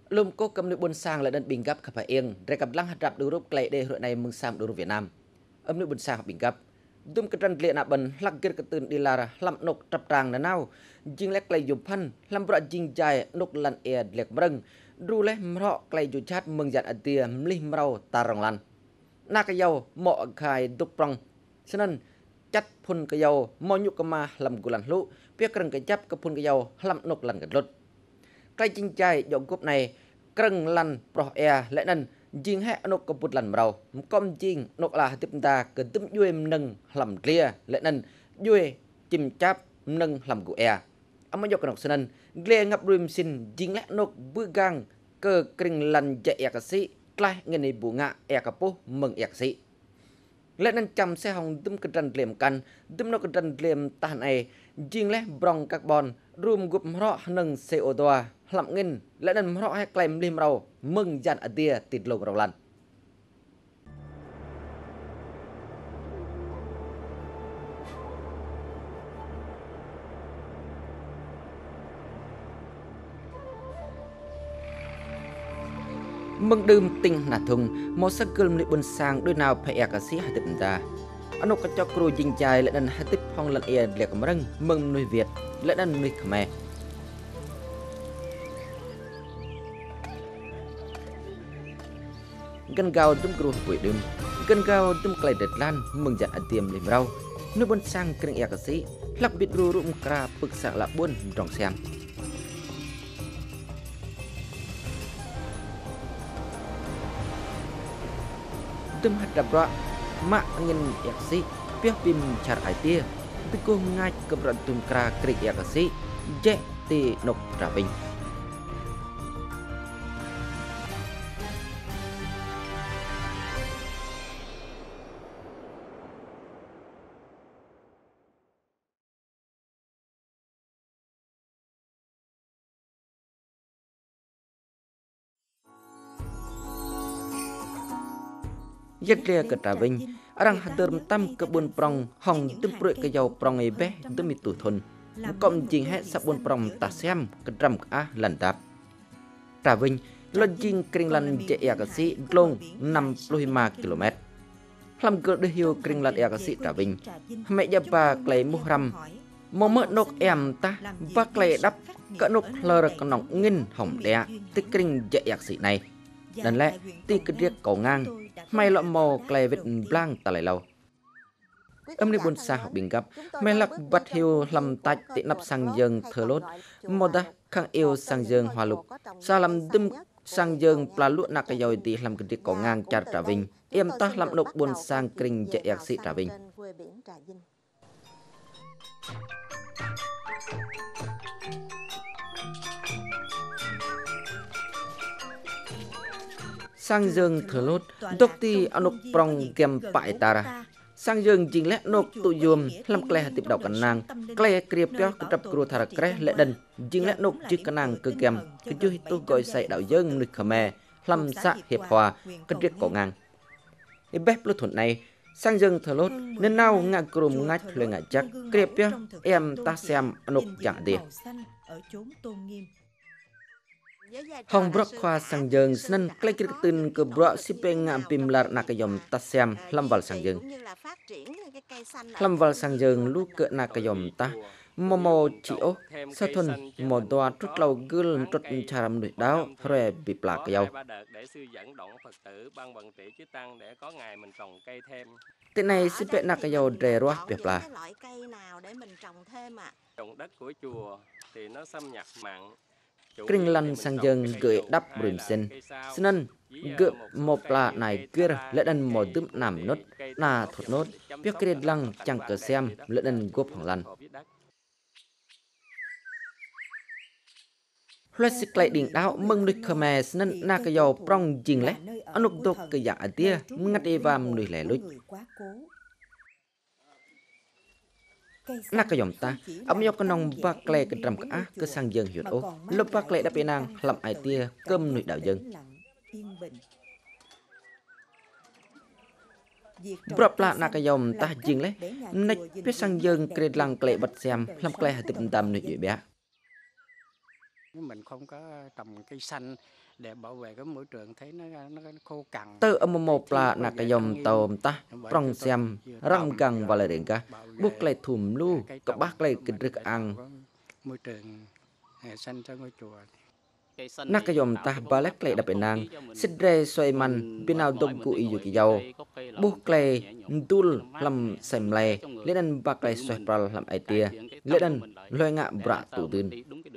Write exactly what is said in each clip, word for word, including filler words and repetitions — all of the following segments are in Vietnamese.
lùm cô cầm nữ buôn sang là đơn bình gấp khắp yên rồi gặp lăng hạt rạp đồ rút lệ đề hội này mừng sam đồ Việt Nam âm nữ buôn sang học bình gấp đum cái trần lệ nạ bần lăng kia cái tên đi là làm nục trập tràng là nào jing lek lay dùng phân làm bọt jing dài nục lần e lek brâng ru lek mro lay dùng chat mừng dạn atia mli mrau tarong lan na cái dầu mọ khai đục prong cho nên chắt phun cái dầu mò nhục cái ma làm của lần lũ biết cần cái chấp cái phun cái dầu làm nục lần cái lụt cái chinh chai dọn cúp này cần lần pro e lẽ nên jing hẹ nục cái bút lần mrau com jing nục là tiếp ta cần tấm duy nâng làm clear lẽ nên duy chim chắp nâng làm của e ông mới dọc cái nục nên clear ngập rim xin jing lẽ nục bữa gang cơ kring lần chạy e cái sĩ lại nghe này bù ngạ e cái po mừng e sĩ lẽ nên chăm xe hồng tấm cái trần liềm căn tấm nó cái trần liềm tàn này jing lẽ brong carbon room group rõ nâng xê ô toa làm nghìn lẽ nên rõ hay claim lim rau mừng dàn ở tia tịt lồng rau lần mừng đơm tinh nà thùng một sắc cơm lệ buôn sang đôi nào phải e cả sĩ hai tiệm ta anh nó có cho cừu dinh chài lệ nên hai tiếp phong lần e lệ cầm răng mừng nuôi Việt lệ nên nuôi Khmer gần gạo tôm cừu quỷ đêm gần gạo tôm cày đệt lan mừng dạn ăn tiệm liềm rau nuôi buôn sang kênh e cả sĩ lắc biệt ru rum kra bực sạc lạ buôn rong xem tôm hạt đập rõ mạ ngân e cả sĩ biết pim chặt ai tia từ cô ngay cầm rận tôm kra krik e cả sĩ dễ tì nộp trả Vinh nhất ria ke trả Vinh arang hadir tam ke bun prong hong tum proi ke jau prong e be tum mi tu thon kom jing he sa bun prong ta xem ke dram a lần đáp trả Vinh lon jing kring lan je ya ka si long năm mươi lăm ki lô mét làm cơ de hiu kring lan ya ka si trả Vinh mẹ ja ba klei muhram mo mơ nok em ta và klei đắp ke nok lơ ka nong ngin hong đe ti kring je ya si này lần lẽ ti ke riek cầu ngang mày lọ mò klei vết blang ta lại lâu âm này buồn xa học bình gặp mày lạc bắt hiu làm tạch tị nắp sang dương thờ lốt mò ta khang yêu sang dương hòa lục sa làm đâm sang dương pla lụa nạc cái dồi tị làm cái riek cầu ngang chặt trả Vinh em ta làm nộp buồn sang kring chạy ạc sĩ trả Vinh sang dương thờ lốt đốc ti anok prong kem pai tara sang dương jing lẽ nộp tụ yum làm klei tiếp đầu cắn nàng klei kriep kéo cái trap kru thara kre lẽ đần jing lẽ nộp chữ cắn nàng cơ kem cái chú tu gọi say đạo dương người Khmer làm xã hiệp hòa cái riết cổ ngang cái bếp lô thuận này sang dương thờ lốt nên nào ngã cùm ngách lên ngã chắc kriep kéo em ta xem anok chẳng đi hong brok khoa sang dương nên klei kiri tin ke brok sipeng ngam pim lar nakayom ta xem lâm vào sang dương lâm vào sang dương lu ke nakayom ta momo chio sa thon mo doa trút lâu gul trút charam đuổi đáo rồi bị plak kêu thế này sipeng nakayo dero bị plak kring lan sang dương gửi đắp bìm sen nên gửi một là này kia lẽ đần một tấm nằm nốt là thuật nốt biết cái lăng chẳng cờ xem lẽ đần gốp hoàng lan loạt xịt lại đỉnh đáo mừng được Khmer nên na cái dầu prong jing lẽ anh úc tục cái giả tia ngắt đi vam lùi lẻ lùi nak cái dòng ta ông nhóc cái nòng và klei cái trầm cá cái sang dương huyệt ô lúc và klei đã bị nàng làm ai tia cơm nụy đạo dân bập lại nak cái dòng ta jing lẽ nách biết sang dương kề lăng klei bật xem làm klei hạt tim tam nụy bé Mình không có trồng cây xanh để bảo vệ cái môi trường, thấy nó nó khô cằn. Tơ âm một là nạc cái dòng tàu ta prong xem răng găng và lại đến cả bút lại thùm lu các bác lại kinh rực ăn môi trường xanh cho ngôi chùa. nạc cái dòng ta ba lách lại đập bên nàng xích rê xoay man bên nào đông cụ ý cái dầu bút lại tul làm xem lè lên ăn bạc lại xoay pra làm ai tia lên ăn loài ngạ bạ tủ tươn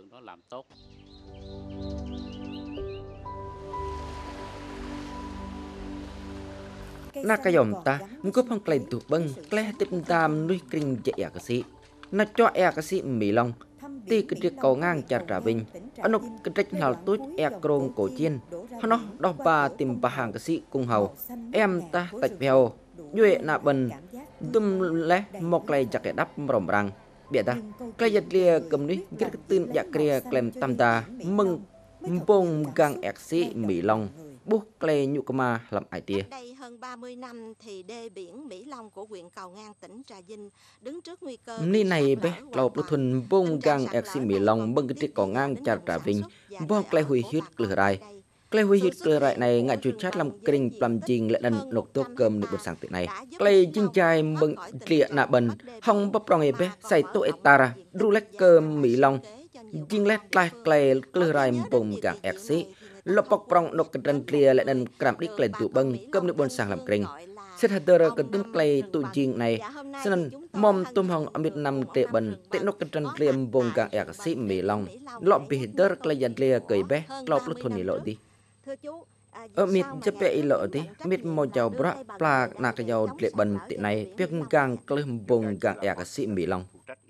nạc cái dòng ta ngúp hăng clay tụ bưng clay tiếp tam nuôi kinh dạy cái sĩ nó cho e cái sĩ mì long ti cái chiếc cầu ngang chặt trả Vinh anh nó cái trách nào tốt e krong cổ chiên nó đo ba tìm bà hàng cái sĩ cung hầu em ta tạch bèo duệ nạ bần đâm lẽ một lầy chặt cái đắp rồng răng bịa ta cái giật lia cầm đi cái tin dạ kia kèm tam ta mừng bông gang ạc sĩ mì long bút clay nhụ ma làm ai tia. Đây hơn ba mươi năm thì đê biển Mỹ Long của huyện Cầu Ngang tỉnh Trà Vinh đứng trước nguy cơ ni này bé lầu bút thuần bông gang ạc sĩ Mỹ Long bưng cái chiếc cầu ngang chặt Trà Vinh bông clay hủy huyết lửa rai clay hủy huyết lửa rai này ngại chuột chat làm kinh làm chinh lại đần lục tô cơm được bữa sáng tiện này clay chinh chai bưng lịa nạ bần hong bắp rong bé xài tô etara ru lách cơm Mỹ Long chinh lách lại clay lửa rai bông gang ạc sĩ lộc bọc prong nọc cần lia lại đần cầm đi clay tụ bưng cơm nước bồn sang làm kinh xét hạt tơ cần tôm clay tụ chinh này nên mom tôm hồng ở Việt Nam tệ bần tệ nọc cần lia bông gang ạc sĩ Mỹ Long lọp bị tơ clay dàn lia cười bé lọp lúc thôn này lọ đi ở miệt chấp bệ lọ đi miệt màu giàu bra pla nạc giàu lệ bần tiện này biết gang cơm bông gang ạc sĩ Mỹ Long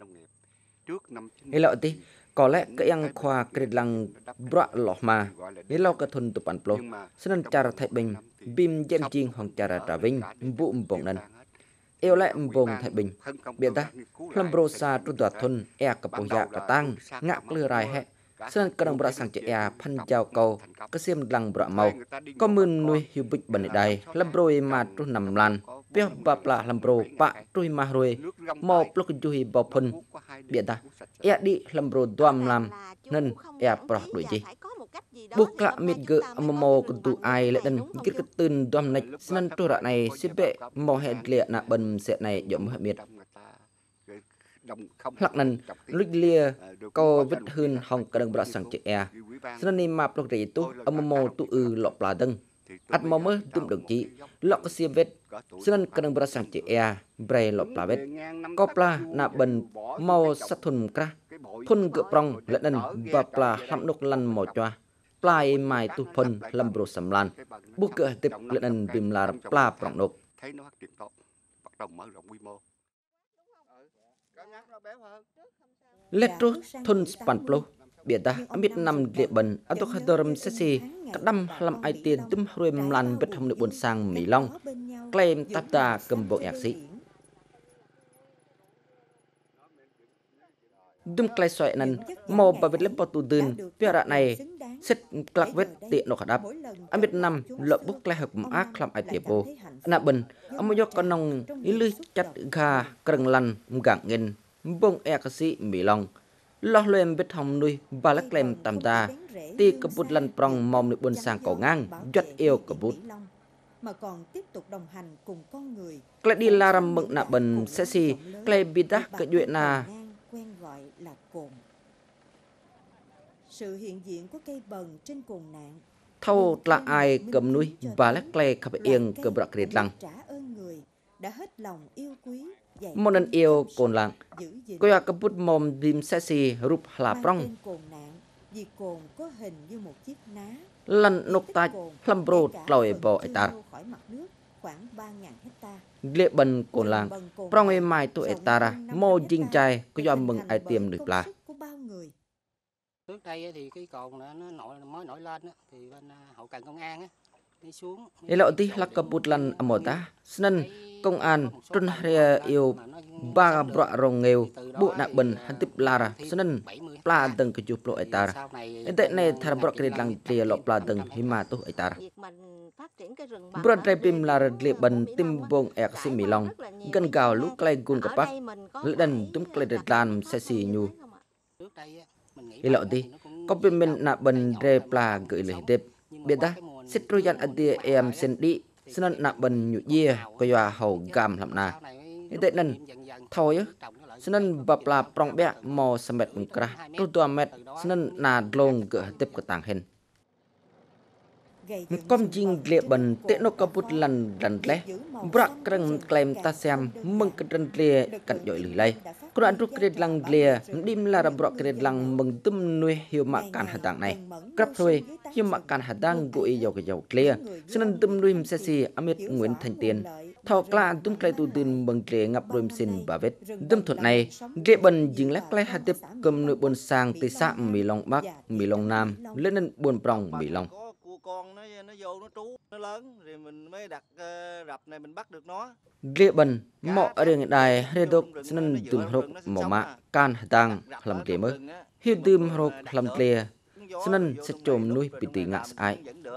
hay lọ đi có lẽ cái yang khoa kêu lăng bra lọ mà cái lo cái thôn tụ bản plo nên cara Thái Bình bim jem ching hoàng cara Trà Vinh vụ bông nần yêu lại bông Thái Bình biết ta làm bro sa trụ tọa thôn e cặp bông dạ cả tang ngạc lừa rai hệ nên cần bra sang chạy e phan chào cầu cái xiêm lăng bra màu có mươn nuôi hiu bịch bẩn đây làm bro mà trụ nằm lan biết bạp là làm bro bạ trụ mà rồi mò lúc chui bò phun biết ta e đi làm bro đoam làm nên e bra đuổi chi buộc lại miệt gỡ mà mò con tụ ai lại đần cái cái tên đoam này nên trụ rạ này xếp bệ mò hệ lệ nạ bần sẽ này giống hệ miệt lạc nần lúc lia co vết hơn hồng cả đồng bạc sang chạy e nên ni map lộc rỉ tu âm mô tu ư lọp là đâng ắt mò mơ tụm đồng chí lọp cái xiêm vết nên cả đồng bạc sang chạy e bray lọp là vết có pla nạ bần màu sát thun kra phun cựa prong lẫn nần và pla hạm đục lăn màu choa plai mai tu phun lâm bro sầm lan buộc cựa tiếp lẫn nần bìm là pla prong đục Letro thôn Spanplo biết ta biết năm địa bần ở tộc Hadoram Sesi các năm làm ai tiền tum ruồi lan vết hồng được buồn sang Mỹ Long claim tap ta cầm bộ nhạc sĩ đâm clay xoay nần mò bà vết lép bò tù dưn việc rạ này xét lạc vết tiện nó khả đáp ở Việt Nam lợn bút clay hợp ác làm ai tiệp vô nạ bần ông mới do con nông ý lưới chặt gà cần lăn gặng nghìn bông e ca sĩ Mỹ Long lo lên vết hồng nuôi và lắc lem tầm ta ti cặp bút lăn prong mom được buôn sang cổ ngang giật yêu cặp bút mà còn tiếp tục đồng hành cùng con người. Clay đi la ram mừng nạ bần sẽ si clay bị đắc cái chuyện na quen gọi là cồn. Sự hiện diện của cây bần trên cồn nạn thâu là ai cầm nuôi và lắc clay khắp yên cầm bạc liệt lăng trả ơn người đã hết lòng yêu quý. Một lần yêu cồn lặng coi à bút mồm bìm xe xì rụp là prong vì cồn có hình như một chiếc ná lần nộp ta lâm bro lòi bò ai ta lệ bần cồn lặng prong em mai tụ ai ta ra mô chinh trai có do mừng ai tiêm được là trước đây thì cái cồn nó nổi mới nổi lên thì bên hậu cần công an đi xuống để lọ tí là cặp bút lần ở một ta nên công an trôn hề yêu ba bọa rồng nghèo bộ nạ bần hắn tiếp la ra nên pla từng cái chụp lộ ai ta hiện tại này thà bọa cái lăng tia lộ pla từng hima tu ai ta bọa trai pim la ra lệ bần tim bông ạc xì Mỹ Long gần gào lúc clay gun cặp lỡ đần túm clay đợt lan xe xì nhu để lọ tí có bên mình nạ bần rê pla gửi lời tiếp biết ta xích rồi dặn ở địa em xin đi xin nạ bần nhụ dìa có dọa hầu gàm làm nà như thế nên thôi á xin bập là prong bẹ mò sầm mệt bùng kra tu tua mệt xin nà lông gửi tiếp của tàng hình con chinh lệ bần tệ nó có bút lần lần lẽ brak kreng claim ta xem mừng cái lần lệ cận dội lì lây có đoạn rút cái lăng lệ đêm là ra brak cái lăng mừng tum nuôi hiệu mạc can hạt tạng này cấp thôi hiệu mạc can hạt tạng gội dầu cái dầu lệ xin tum nuôi xe xì amit nguyễn thành tiền thọ là tum clay tu tin mừng lệ ngập rồi xin bà vết tum thuật này lệ bần dính lách clay hạt tiếp cầm nội buồn sang tây xã mì long bắc mì long nam lên nên buồn prong mì long con nó nó vô nó trú nó lớn rồi mình mới đặt uh, rập này mình bắt được nó lệ bần mọ ở đường đài rê đốc nên tùm hộp mỏ mạ can tang làm lệ mới hiu tùm hộp làm lệ nên sẽ trộm nuôi bị tùy ngã ai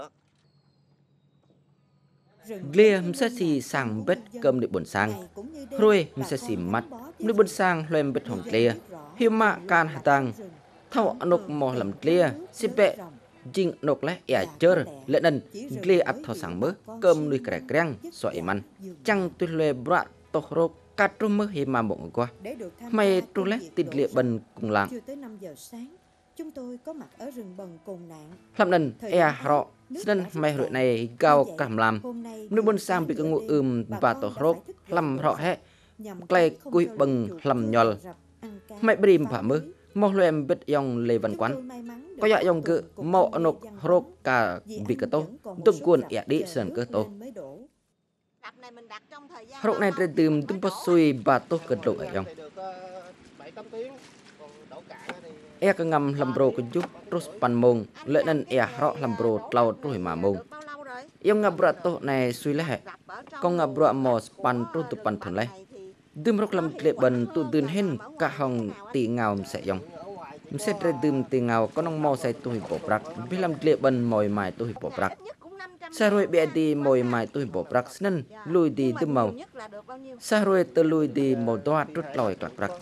lệ sẽ xì sang bết cơm để buồn sang rồi sẽ xì mắt để buồn sang lên bết hồng lệ hiu mạ can tang thao nộp mỏ làm lệ xếp bẹ jing nộp lẽ ẻ chơ lệ nần lệ ắt thao sang mớ cơm nuôi kẻ kreng xoay man chăng tôi lệ bạ tổ rô cắt trôm mớ hi mà bụng qua mày trô lẽ tin lệ bần cùng làng chúng tôi có mặt ở rừng bần cùng nạn làm nần ẻ rọ nên mày rồi này cao cảm làm nuôi buôn sang bị cái ngụ ưm và tổ rô làm rọ hẹ clay cùi bần làm nhol mày bìm phả mớ mò loem bết yong lê văn quán có dạ yong cự mò nộp rô cả vì cái tô tôi cuốn ẻ đi sườn cơ tô rô này trên tìm tung bó xuôi và tô cật lộ ở yong e cái ngầm làm bro cái chút rô span mông lệ nên e rọ làm bro tàu rồi mà mông yong ngập bro tô này xuôi lẽ con ngập bro mò span rô tụ pan thon lẽ đêm rốc làm lệ bần tụตื่n hen cả hồng tì ngào sẽ yong sẽ trên đêm tì ngào có nông mò sẽ tôi bỏ bạc biết làm lệ bần mồi mài tôi bỏ bạc sa rồi bẹ đi mồi mài tôi bỏ bạc nên lùi đi đêm màu sa rồi từ lùi đi màu toa rút lòi cặp bạc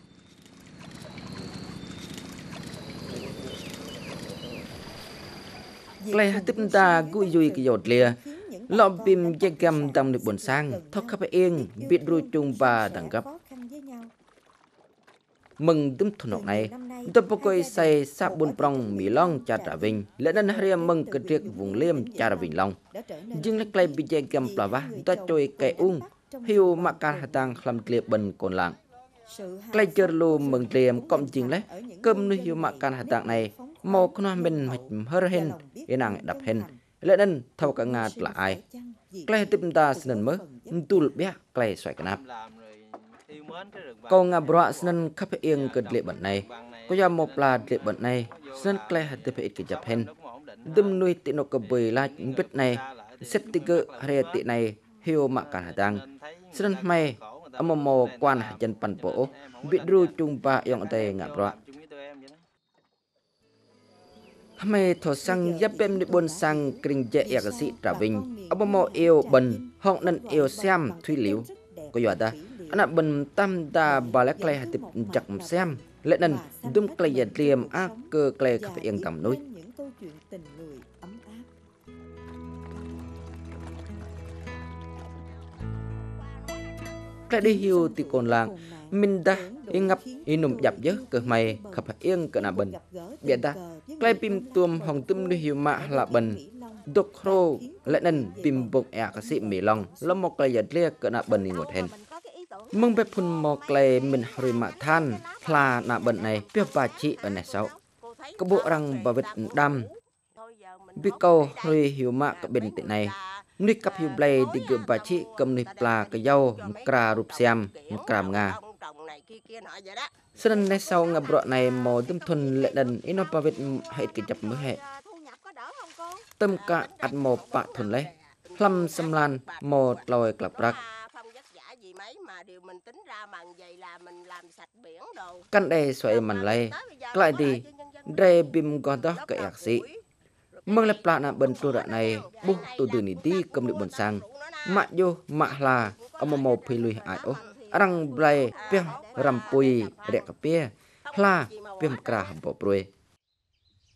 lại tiếp ta cúi duy cái giọt lìa lọm pim che găm tâm được buồn sang thóc khắp yên biết đuôi chung và đẳng cấp mừng tấm thuần học này tôi bố coi say sạp buồn prong mỹ long cha trả Vinh lẽ nên hai mừng cái triệt vùng liêm cha trả Vinh long nhưng lấy clay bị che găm là vá ta trôi cái ung hiu mạc can hà tang làm liệp bần còn lạng clay chơi lù mừng liêm cộng chính lấy cơm nuôi hiu mạc can hà tang này màu con mình hơ hen yên nàng đập hen lẽ nên thâu cả ngà là ai clay tiếp ta xin mớ tu bé clay xoay cái nắp câu ngà bọa xin khắp yên cái lệ bẩn này có do một là lệ bẩn này xin clay hạt tiếp ít cái chập hen đâm nuôi tị nó cầm bơi la biết này xếp tị cơ hay tị này hiu mạc cả tang xin may âm mồ quan chân pan bộ bị ru chung ba yong tay ngà bọa mày thọ sang giáp em đi buôn sang kinh chế yak sĩ trả Vinh ông mò yêu bần họng nên yêu xem thủy liễu có dọa ta anh bần tam ta bà lẽ clay hạt tiếp chặt xem lẽ nên đúng clay giật liềm ác cơ clay khắp yên tầm núi clay đi hiu thì còn làng mình ta yên ngập yên nụm dập dớ cơ mày khắp yên cơ nà bần biết ta clay pim tuom hồng tum đi hiu mạ là bần độc rô lẽ nên pim bụng ẻ cái sĩ mì long lo một clay giật lia cơ nà bần đi ngột hen mong bếp phun mò clay mình hồi mạ than là nà bần này biết bà chị ở này sao có bộ răng bà vết đam biết câu hồi hiu mạ cái bên tệ này nuôi cặp hiu blay đi gửi bà chị cầm nuôi pla cái dâu cà rụp xem càm nga sân này sau ngập rọ này mò tâm thuần lệ đần ít nó bà vết hệ cái chập mới hệ tâm cả ắt mò bạ thuần lấy lâm xâm lan mò lòi cặp rạc căn đây xoay màn lay lại thì đây bim gòn đó cái ạc sĩ mừng lập lại bần trô đoạn này bu từ từ nỉ ti cầm được bần sang mạ vô mạ là ông mò phi lui ai ô răng blay pem rampui rek pia la pem kra bo proe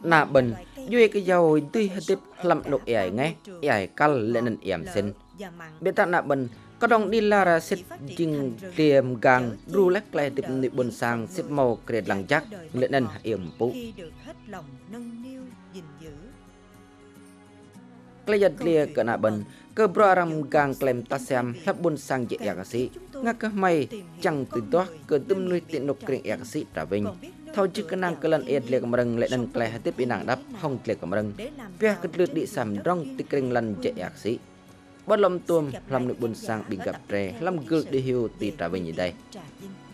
nà bần duy cái dầu tuy hết tiếp làm nụ ẻ nghe ẻ call lên nền ẻm xin biết ta nà bần có đồng đi la ra xếp chừng tiềm gang ru lách lại tiếp nụ buồn sang xếp màu kret lăng chắc lên nền ẻm bú Klei giật lia ke nà bần cơ bro ram gang klem ta xem hấp buồn sang dễ ẻ sĩ ngắc cơ mày chẳng từ đó cơ tâm nuôi tiện nục kren ẻ sĩ trả vinh thao chứ cái năng cơ lần ed liệt mreng lệ nâng klei tiếp bị nàng đắp không liệt mreng việc kết lượt đi sầm rong tịch kren lần dễ ẻ sĩ bất lâm tuôm làm nụ buồn sang bị gặp trẻ làm gược đi hiu tì trả vinh như đây